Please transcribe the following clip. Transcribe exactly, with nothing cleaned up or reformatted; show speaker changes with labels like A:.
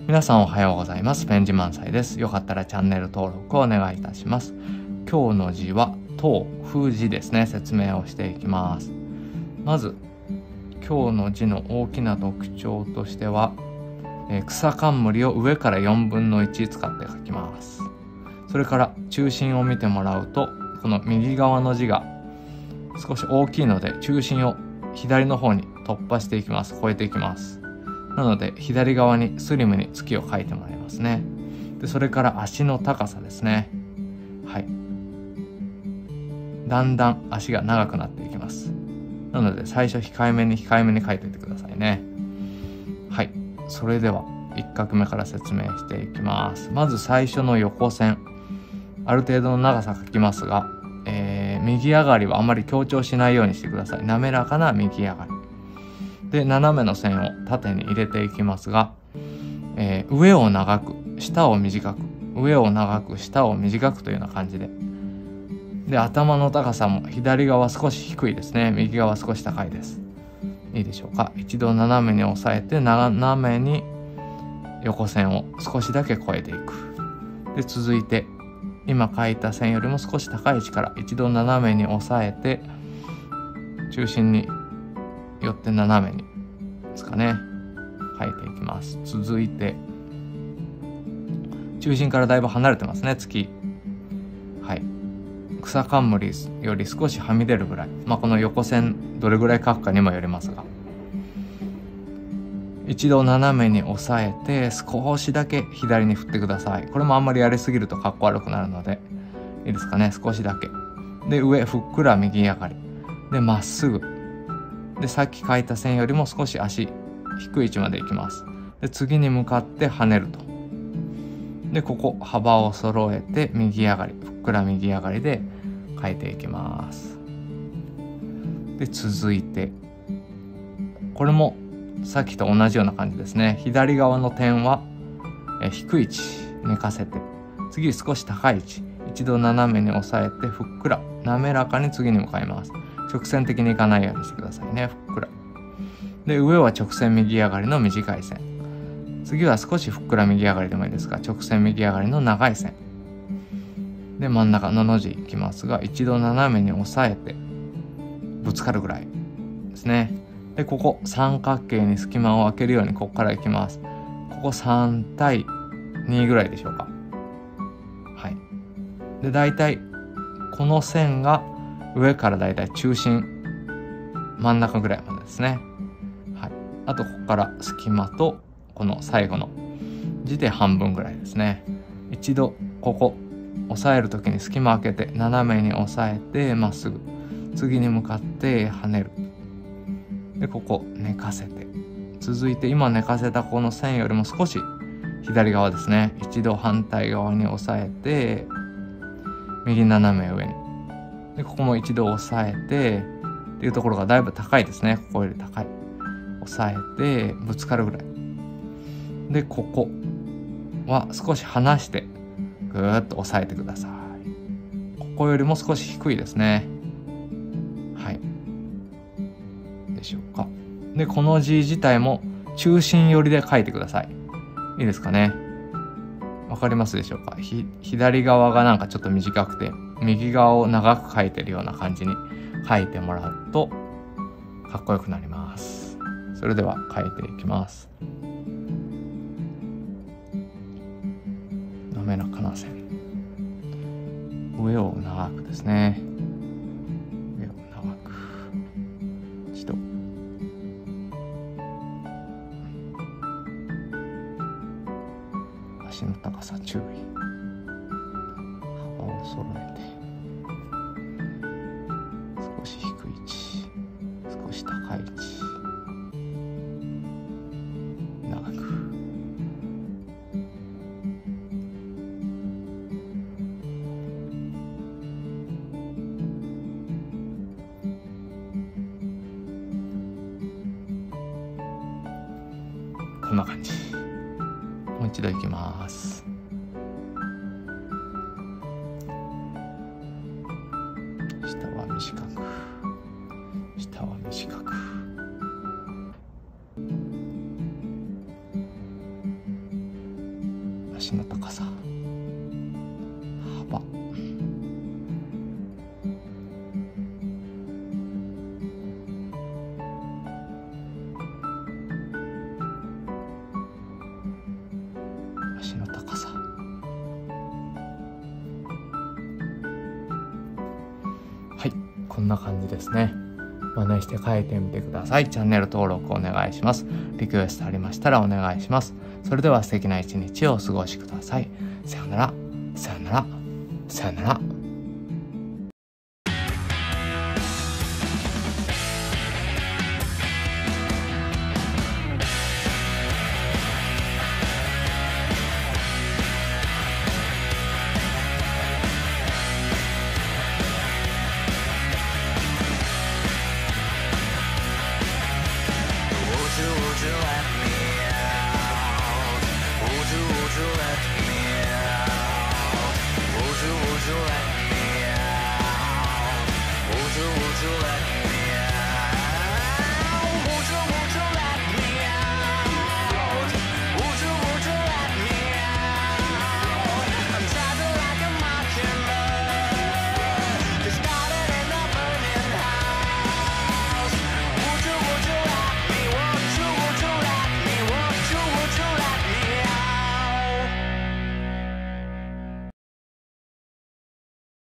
A: 皆さんおはようございます。ペン字満載です。よかったらチャンネル登録をお願いいたします。今日の字は東風字ですね。説明をしていきます。まず今日の字の大きな特徴としては、えー、草冠を上からよんぶんのいち使って書きます。それから中心を見てもらうと、この右側の字が少し大きいので中心を左の方に突破していきます。越えていきます。なので左側にスリムに月を描いてもらいますね。でそれから足の高さですね。はい。だんだん足が長くなっていきます。なので最初控えめに控えめに描いておいてくださいね。はい。それではいっ画目から説明していきます。まず最初の横線、ある程度の長さ描きますが、えー、右上がりはあまり強調しないようにしてください。滑らかな右上がりで、斜めの線を縦に入れていきますが、えー、上を長く下を短く、上を長く下を短くというような感じで、で頭の高さも左側少し低いですね。右側少し高いです。いいでしょうか。一度斜めに押さえて、斜めに横線を少しだけ越えていく。で続いて今描いた線よりも少し高い位置から一度斜めに押さえて、中心に寄って斜めにですかね、描いていきます。続いて中心からだいぶ離れてますね、月。はい。草冠より少しはみ出るぐらい、まあこの横線どれぐらい描くかにもよりますが、一度斜めに押さえて少しだけ左に振ってください。これもあんまりやりすぎるとかっこ悪くなるので、いいですかね。少しだけで上ふっくら右上がりでまっすぐで、さっき描いた線よりも少し足低い位置まで行きます。で次に向かって跳ねると。でここ幅を揃えて右上がり、ふっくら右上がりで描いていきます。で続いてこれもさっきと同じような感じですね。左側の点はえ低い位置寝かせて、次少し高い位置、一度斜めに押さえてふっくら滑らかに次に向かいます。直線的にいかないようにしてくださいね。ふっくらで上は直線右上がりの短い線、次は少しふっくら右上がりでもいいですが直線右上がりの長い線で、真ん中のの字いきますが、一度斜めに押さえてぶつかるぐらいですね。でここ三角形に隙間を空けるようにここからいきます。ここさん対にぐらいでしょうか。はい。でだいたいこの線が上からだいたい中心真ん中ぐらいまでですね。はい。あとここから隙間とこの最後の字で半分ぐらいですね。一度ここ押さえる時に隙間開けて斜めに押さえてまっすぐ、次に向かって跳ねる。でここ寝かせて、続いて今寝かせたこの線よりも少し左側ですね。一度反対側に押さえて右斜め上に、でここも一度押さえてっていうところがだいぶ高いですね。ここより高い。押さえてぶつかるぐらいで、ここは少し離してぐーっと押さえてください。ここよりも少し低いですね。はい。でしょうか。でこの字自体も中心寄りで書いてください。いいですかね。わかりますでしょうか。ひ左側がなんかちょっと短くて右側を長く書いてるような感じに書いてもらうとかっこよくなります。それでは書いていきます。滑らかな線、上を長くですね。上を長く一度足の高さ注意、幅を揃えて少し低い位置、少し高い位置、長くこんな感じ。もう一度いきます。下は短く、下は短く、 足の高さ、幅、足の高さ。はい、こんな感じですね。真似して書いてみてください。チャンネル登録お願いします。リクエストありましたらお願いします。それでは素敵な一日をお過ごしください。さよなら、さよなら、さよなら。